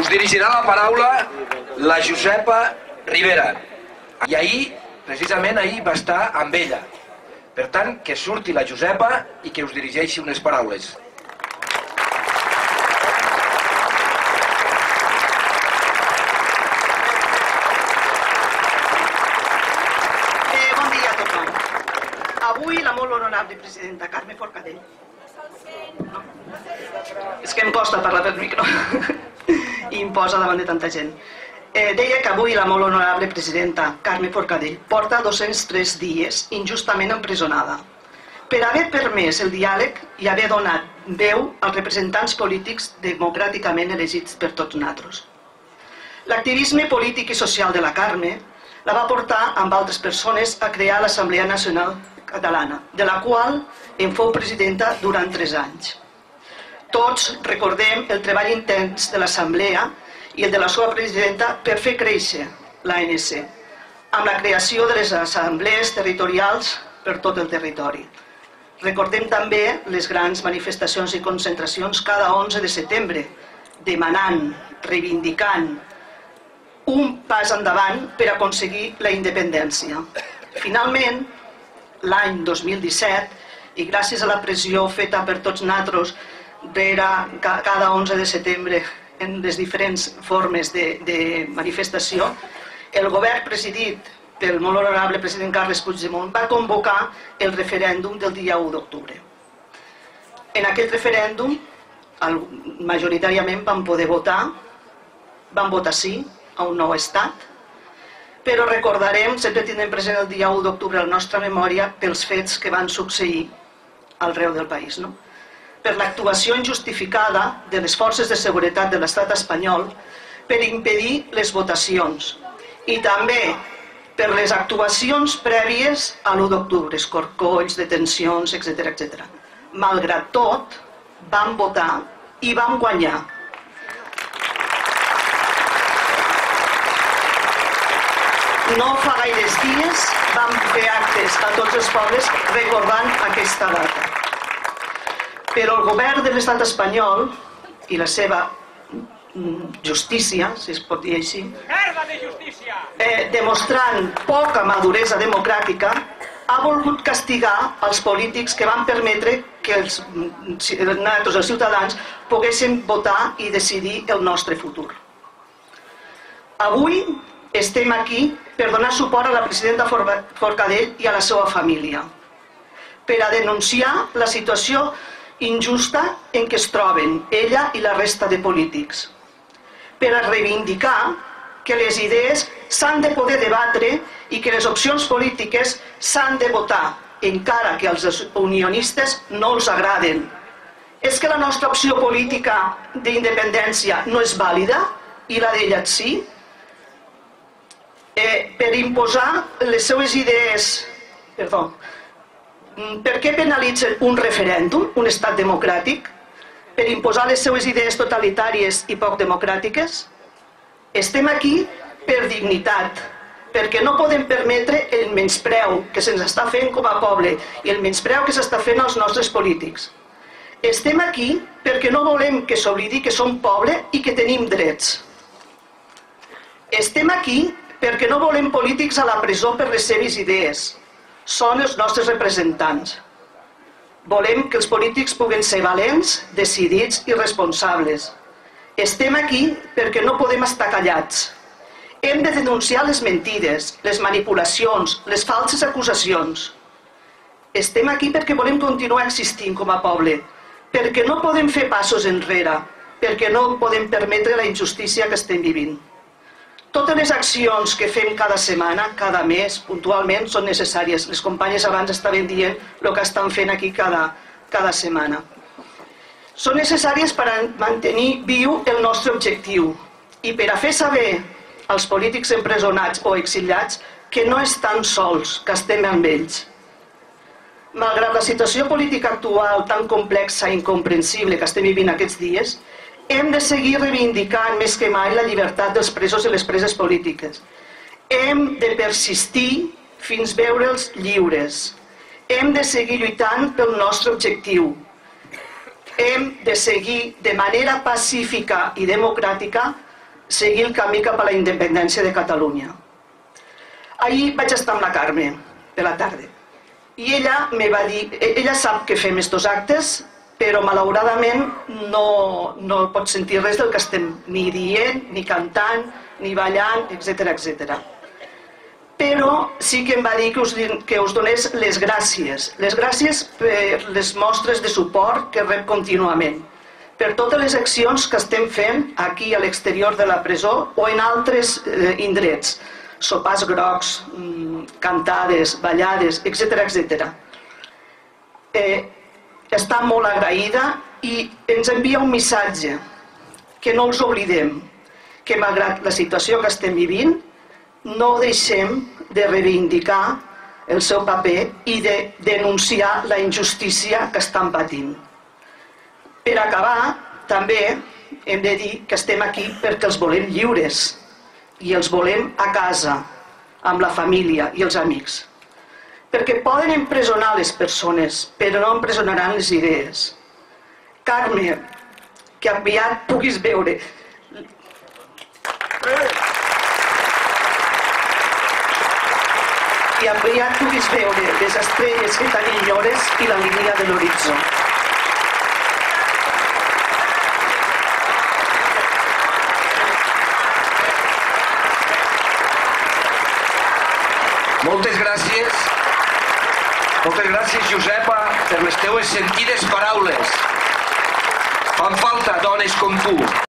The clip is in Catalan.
Us dirigirà la paraula la Josepa Rivera. I ahir, precisament ahir, va estar amb ella. Per tant, que surti la Josepa i que us dirigeixi unes paraules. Bon dia a tothom. Avui la molt honorable presidenta Carme Forcadell. És que em costa parlar pel micro i em posa davant de tanta gent. Deia que avui la molt honorable presidenta Carme Forcadell porta 203 dies injustament empresonada per haver permès el diàleg i haver donat veu als representants polítics democràticament elegits per tots nosaltres. L'activisme polític i social de la Carme la va portar amb altres persones a crear l'Assemblea Nacional Catalana, de la qual en fou presidenta durant 3 anys. Tots recordem el treball intens de l'Assemblea i el de la seva presidenta per fer créixer l'ANC, amb la creació de les assemblees territorials per tot el territori. Recordem també les grans manifestacions i concentracions cada 11 de setembre, demanant, reivindicant un pas endavant per aconseguir la independència. Finalment, l'any 2017, i gràcies a la pressió feta per tots nosaltres cada 11 de setembre en les diferents formes de manifestació, el govern presidit pel molt honorable president Carles Puigdemont va convocar el referèndum del dia 1 d'octubre. En aquest referèndum, majoritàriament vam poder votar, vam votar sí a un nou estat, però recordarem, sempre tindrem present el dia 1 d'octubre a la nostra memòria pels fets que van succeir arreu del país, no? Per l'actuació injustificada de les forces de seguretat de l'estat espanyol per impedir les votacions i també per les actuacions prèvies a l'1 d'octubre, escorcolls, detencions, etc. Malgrat tot, vam votar i vam guanyar. No fa gaires dies vam fer actes a tots els pobles recordant aquesta data. Però el govern de l'estat espanyol i la seva justícia, si es pot dir així, demostrant poca maduresa democràtica, ha volgut castigar els polítics que van permetre que nosaltres, els ciutadans, poguéssim votar i decidir el nostre futur. Avui estem aquí per donar suport a la presidenta Forcadell i a la seva família, per a denunciar la situació injusta en què es troben ella i la resta de polítics, per a reivindicar que les idees s'han de poder debatre i que les opcions polítiques s'han de votar, encara que als unionistes no els agraden. És que la nostra opció política d'independència no és vàlida i la d'ella sí? Per imposar les seves idees... Perdó. Per què penalitzen un referèndum, un estat democràtic? Per imposar les seves idees totalitàries i poc democràtiques? Estem aquí per dignitat, perquè no podem permetre el menyspreu que se'ns està fent com a poble i el menyspreu que s'està fent als nostres polítics. Estem aquí perquè no volem que s'oblidi que som poble i que tenim drets. Estem aquí perquè no volem polítics a la presó per les seves idees. Són els nostres representants. Volem que els polítics puguen ser valents, decidits i responsables. Estem aquí perquè no podem estar callats. Hem de denunciar les mentides, les manipulacions, les falses acusacions. Estem aquí perquè volem continuar existint com a poble, perquè no podem fer passos enrere, perquè no podem permetre la injustícia que estem vivint. Totes les accions que fem cada setmana, cada mes, puntualment, són necessàries. Les companyes abans estaven dient el que estan fent aquí cada setmana. Són necessàries per mantenir viu el nostre objectiu i per a fer saber als polítics empresonats o exiliats que no estan sols, que estem amb ells. Malgrat la situació política actual tan complexa i incomprensible que estem vivint aquests dies, hem de seguir reivindicant més que mai la llibertat dels presos i les preses polítiques. Hem de persistir fins veure'ls lliures. Hem de seguir lluitant pel nostre objectiu. Hem de seguir de manera pacífica i democràtica seguir el camí cap a la independència de Catalunya. Ahir vaig estar amb la Carme, per la tarda, i ella me va dir, ella sap que fem estos actes, però malauradament no pot sentir res del que estem ni dient, ni cantant, ni ballant, etc. Però sí que em va dir que us donés les gràcies per les mostres de suport que rep contínuament, per totes les accions que estem fent aquí a l'exterior de la presó o en altres indrets, sopars grocs, cantades, ballades, etc. Està molt agraïda i ens envia un missatge, que no els oblidem, que malgrat la situació que estem vivint, no deixem de reivindicar el seu paper i de denunciar la injustícia que estan patint. Per acabar, també hem de dir que estem aquí perquè els volem lliures i els volem a casa, amb la família i els amics. Perquè poden empresonar les persones, però no empresonaran les idees. Carme, que aviat puguis veure les estrelles que tan ignores i la línia de l'horitzó. Moltes gràcies, Josepa, per les teues sentides paraules. Fan falta dones com tu.